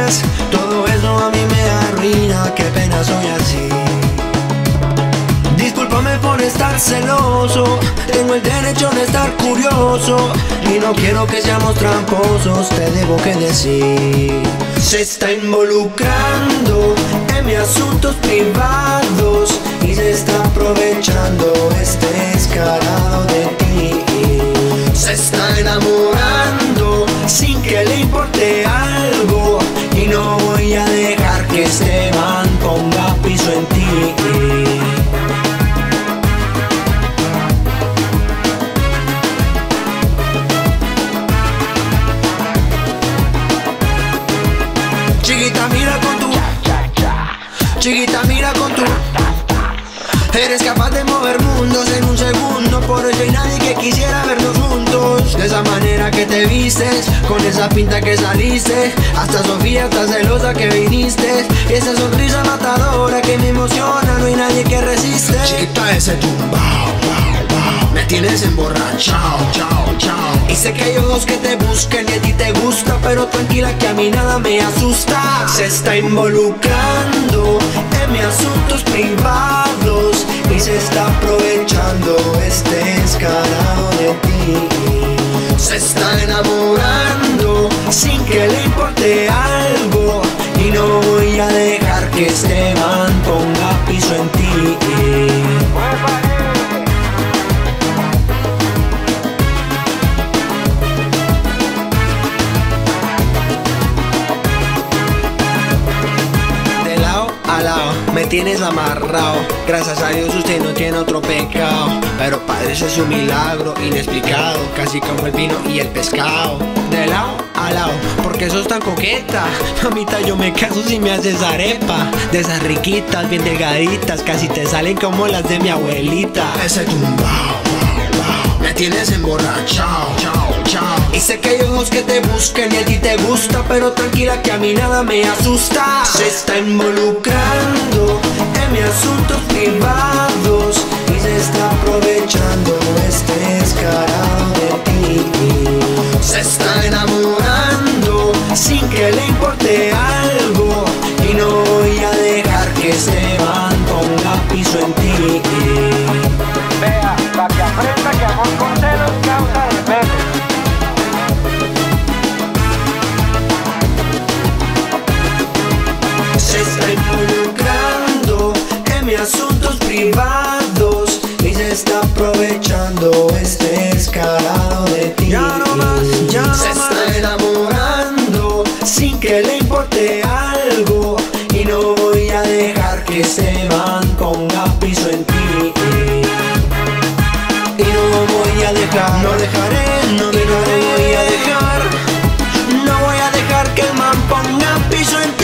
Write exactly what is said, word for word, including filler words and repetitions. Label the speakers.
Speaker 1: tienes. Todo eso a mí me arruina, qué pena soy así. Discúlpame por estar celoso, tengo el derecho de estar curioso y no quiero que seamos tramposos, te debo que decir. Se está involucrando en mis asuntos privados y se está aprovechando este descarado de ti. Se está enamorando sin que le importe algo y no voy a dejar que este man ponga piso en ti. Chiquita, mira con tu, chiquita, mira con tu. Eres capaz de mover mundos en un segundo, por eso hay nadie que quisiera vernos juntos. De esa manera que te vistes, con esa pinta que saliste, hasta Sofía está celosa que viniste. Y esa sonrisa matadora que me emociona, no hay nadie que resiste.
Speaker 2: Chiquita, ese tumbao, me tienes emborrachao, chao, chao.
Speaker 1: Y sé que hay ojos que te buscan y a ti te gusta, pero tranquila que a mí nada me asusta. Se está involucrando en mis asuntos privados y se está aprovechando este descarado de ti. Se está enamorando sin que le importe algo y no voy a dejar que este man ponga piso en ti. Me tienes amarrado, gracias a Dios usted no tiene otro pecado. Pero padre, ese es un milagro inexplicado, casi como el vino y el pescado. De lado a lado, porque sos tan coqueta. Mamita, yo me caso si me haces arepa. De esas riquitas, bien delgaditas, casi te salen como las de mi abuelita.
Speaker 2: Ese tumbao, me tienes emborrachao, chao, chao.
Speaker 1: Y sé que hay ojos que te buscan y a ti te gusta, pero tranquila que a mí nada me asusta. Se está involucrando en mis asuntos privados y se está aprovechando este descarado de ti. Se está enamorando sin que le importe algo y no voy a dejar que este man ponga piso en ti.
Speaker 3: Vea, pa' que aprenda que amor con celos causa respeto.
Speaker 1: Se está involucrando en mis asuntos privados y se está aprovechando este descarado de ti.
Speaker 2: Ya no más, ya no
Speaker 1: se
Speaker 2: más.
Speaker 1: está enamorando sin que le importe algo y no voy a dejar que ese man ponga piso en ti. Y no voy a dejar, no dejaré, no dejaré, voy a dejar, no voy a dejar que el man ponga piso en ti.